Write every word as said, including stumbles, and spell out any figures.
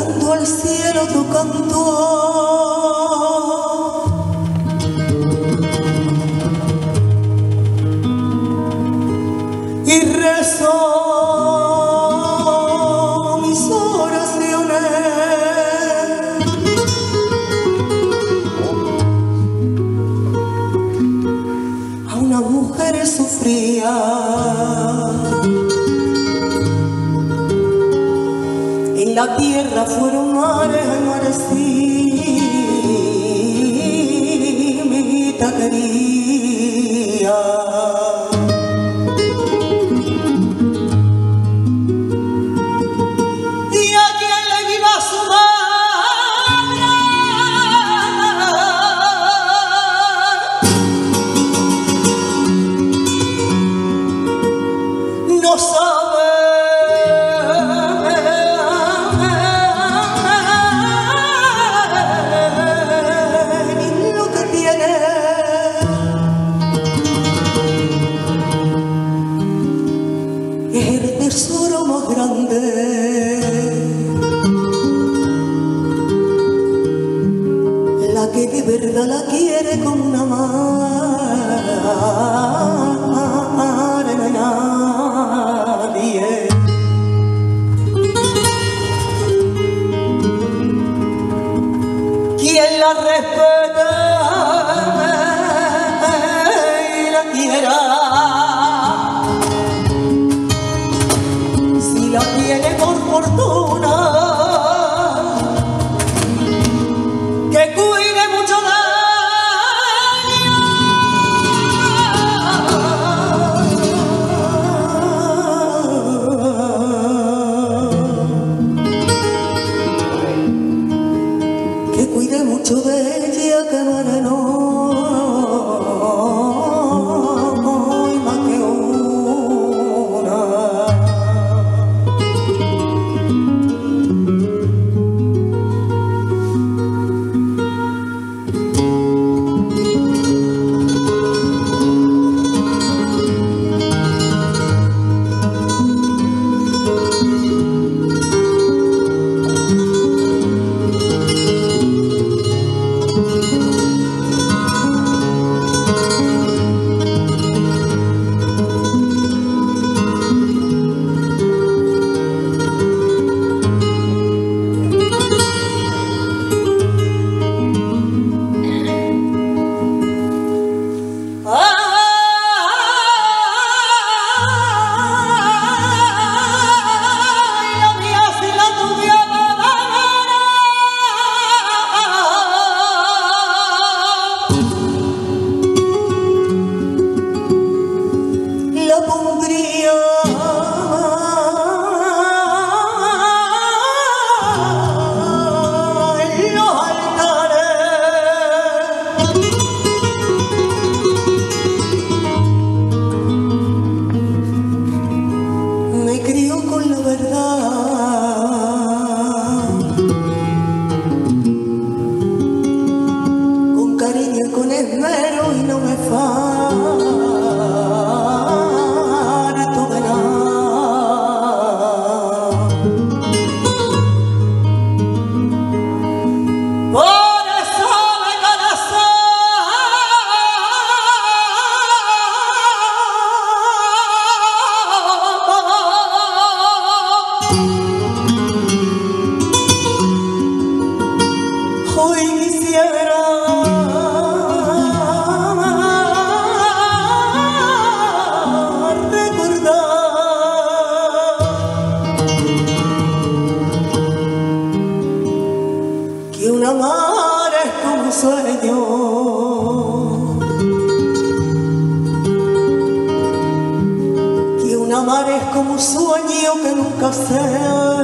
canto al cielo tu canto. Y rezo mis oraciones a una mujer sufría. En la tierra fueron mares, mares y mi taquería. Tesoro más grande, la que de verdad la quiere como una madre, no hay nadie. Quien la respete y la quiera, la tiene por fortuna, que cuide mucho de ella, que cuide mucho de ella, que vale no. Con esmero y no me falto de nada. Por eso de corazón hoy quisiera que un amar es como un sueño, que un amar es como un sueño que nunca se